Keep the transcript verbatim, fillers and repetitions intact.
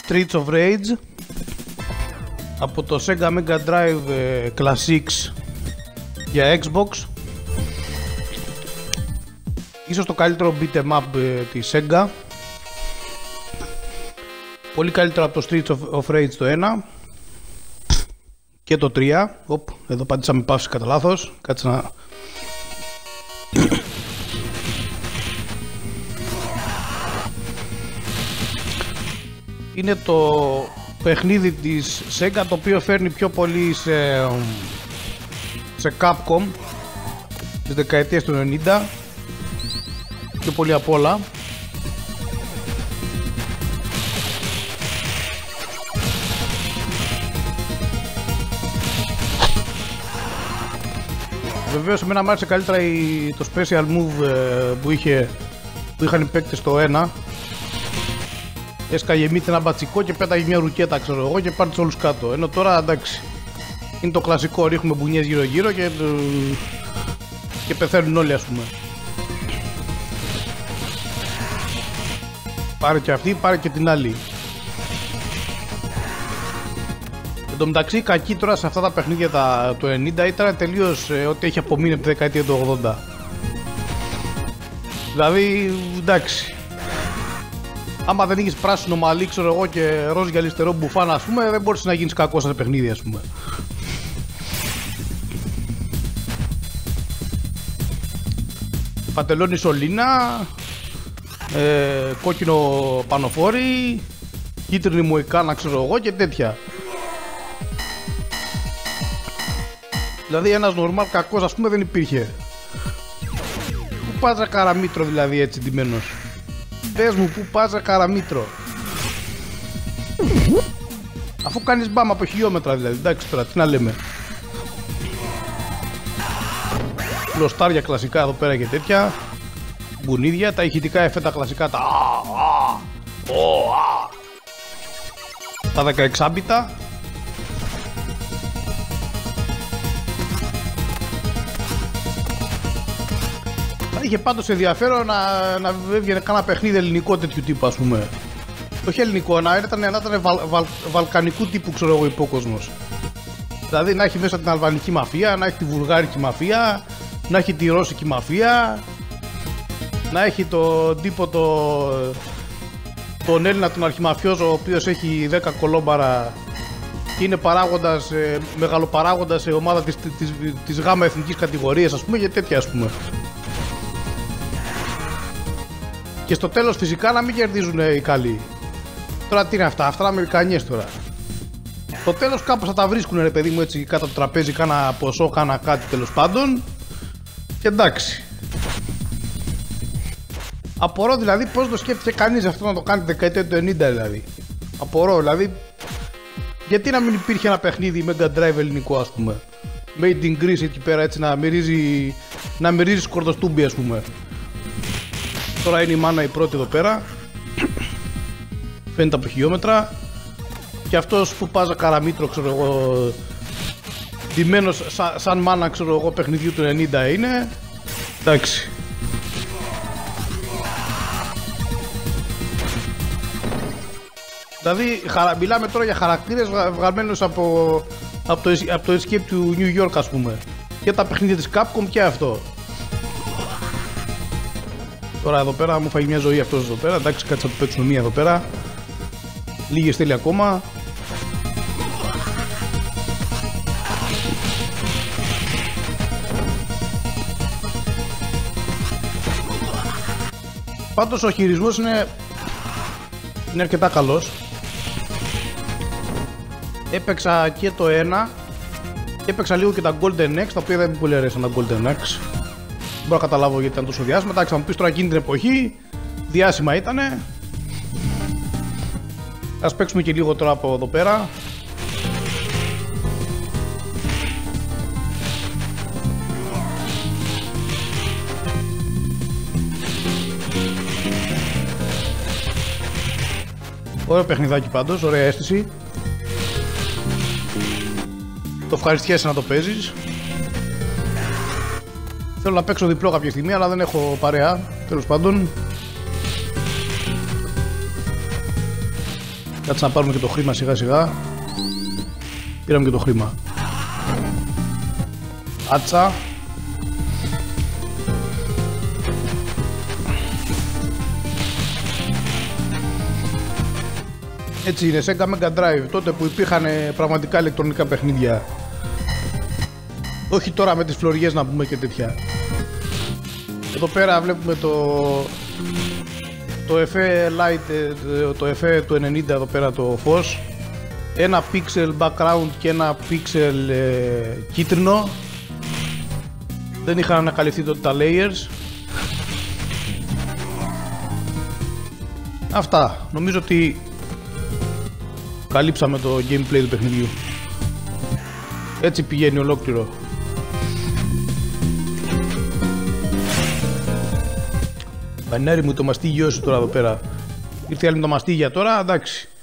Streets of Rage από το Sega Mega Drive Classics για Xbox. Ίσως το καλύτερο beat'em up της Sega. Πολύ καλύτερο από το Streets of, of Rage το ένα και το τρία. Οπ, εδώ πατήσαμε παύση κατά λάθος. Κάτσε να... Είναι το παιχνίδι της Sega το οποίο φέρνει πιο πολύ σε, σε Capcom της δεκαετίας του ενενήντα, πιο πολύ απ' όλα. Βεβαίως εμένα μου άρεσε καλύτερα η, το special move ε, που, είχε, που είχαν οι παίκτες στο ένα. Έσκαγε μύτη ένα μπατσικό και πέταγε μια ρουκέτα, ξέρω εγώ, και πάρει τους όλους κάτω. Ενώ τώρα εντάξει, είναι το κλασικό, ρίχνουμε μπουνιές γύρω γύρω και, και πεθαίνουν όλοι, ας πούμε. Πάρε και αυτή, πάρε και την άλλη. Εν τω μεταξύ, κακή τώρα σε αυτά τα παιχνίδια τα, του ενενήντα ήταν τελείως ε, ό,τι έχει απομείνει από τη δεκαετία του ογδόντα. Δηλαδή, εντάξει. Άμα δεν είχες πράσινο μαλλί, ξέρω εγώ, και ροζ γυαλιστερό μπουφάν, ας πούμε, δεν μπορείς να γίνεις κακός σε παιχνίδι, ας πούμε. Παντελόνι σωλήνα, ε, κόκκινο πανοφόρι, κίτρινη μουικάνα, ξέρω εγώ, και τέτοια. Δηλαδή ένας νορμάλ κακός, ας πούμε, δεν υπήρχε. Πού πας ρε καραμήτρο, δηλαδή, έτσι ντυμένος? Πες μου, πού πας ρε καραμήτρο? Αφού κάνεις μπάμ από χιλιόμετρα, δηλαδή, εντάξει τώρα, τι να λέμε. Λοστάρια κλασικά εδώ πέρα και τέτοια. Μπουνίδια, τα ηχητικά εφέτα κλασικά, τα α, α, ο, α. Τα δεκαεξάμπιτα. Θα είχε πάντως ενδιαφέρον να, να έβγαινε κάνα παιχνίδι ελληνικό τέτοιου τύπου, ας πούμε. Όχι ελληνικό, να ήταν, να ήταν βαλ, βαλ, βαλκανικού τύπου, ξέρω εγώ, υπόκοσμος. Δηλαδή να έχει μέσα την αλβανική μαφία, να έχει τη βουλγάρικη μαφία, να έχει τη ρώσικη μαφία, να έχει τον τύπο το, τον Έλληνα τον αρχιμαφιόζο, ο οποίος έχει δέκα κολόμπαρα και είναι παράγοντας, ε, μεγαλοπαράγοντας σε ομάδα της, της, της, της γάμα εθνικής κατηγορίας, ας πούμε, και τέτοια, ας πούμε. Και στο τέλος φυσικά να μην κερδίζουν οι καλοί. Τώρα τι είναι αυτά, αυτά είναι Αμερικανιές τώρα. Στο τέλος κάπως θα τα βρίσκουν, ρε παιδί μου, έτσι κάτω από το τραπέζι, κάνα ποσό, κάνα κάτι, τέλος πάντων. Και εντάξει. Απορώ δηλαδή πώς το σκέφτηκε κανείς αυτό να το κάνει τη δεκαετία του ενενήντα, δηλαδή. Απορώ, δηλαδή. Γιατί να μην υπήρχε ένα παιχνίδι Mega Drive ελληνικό, ας πούμε. Made in Greece εκεί πέρα, έτσι να μυρίζει, να μυρίζει σκορδοστούμπι, ας πούμε. Τώρα είναι η μάνα η πρώτη εδώ πέρα. Φαίνεται από χιλιόμετρα. Και αυτός που πάζα καραμήτρο, ξέρω εγώ, ντυμένος σαν, σαν μάνα, ξέρω εγώ, παιχνιδιού του ενενήντα είναι. Εντάξει. Δηλαδή μιλάμε τώρα για χαρακτήρες βγαλμένους από, από, το, από το Escape του New York, ας πούμε. Και τα παιχνίδια της Capcom και αυτό. Τώρα εδώ πέρα μου φάγει μια ζωή αυτός εδώ πέρα. Εντάξει, κάτσε να του παίξουμε μία εδώ πέρα. Λίγες θέλει ακόμα. Πάντως ο χειρισμός είναι, είναι αρκετά καλός. Έπαιξα και το ένα και έπαιξα λίγο και τα Golden Axe, τα οποία δεν μου πολύ αρέσαν τα Golden Axe. Δεν μπορώ να καταλάβω γιατί ήταν τόσο διάσημα. Εντάξει, θα μου πεις τώρα εκείνη την εποχή διάσημα ήτανε. Ας παίξουμε και λίγο τώρα από εδώ πέρα. Ωραίο παιχνιδάκι πάντως, ωραία αίσθηση. Το ευχαριστιέσαι να το παίζεις. Θέλω να παίξω διπλό κάποια στιγμή, αλλά δεν έχω παρέα, τέλος πάντων. Κάτσε να πάρουμε και το χρήμα σιγά σιγά. Πήραμε και το χρήμα. Άτσα. Έτσι είναι, Sega Mega Drive, τότε που υπήρχαν πραγματικά ηλεκτρονικά παιχνίδια. Όχι τώρα με τις φλωριές να πούμε και τέτοια. Εδώ πέρα βλέπουμε το το εφέ Light, το εφέ του ενενήντα εδώ πέρα το φως. Ένα pixel background και ένα pixel ε, κίτρινο. Δεν είχαν ανακαλυφθεί τότε τα layers. Αυτά. Νομίζω ότι καλύψαμε το gameplay του παιχνιδιού. Έτσι πηγαίνει ολόκληρο. Πανέρι μου το μαστίγιο σου τώρα εδώ πέρα. Ήρθε άλλη με τα μαστίγια τώρα, εντάξει.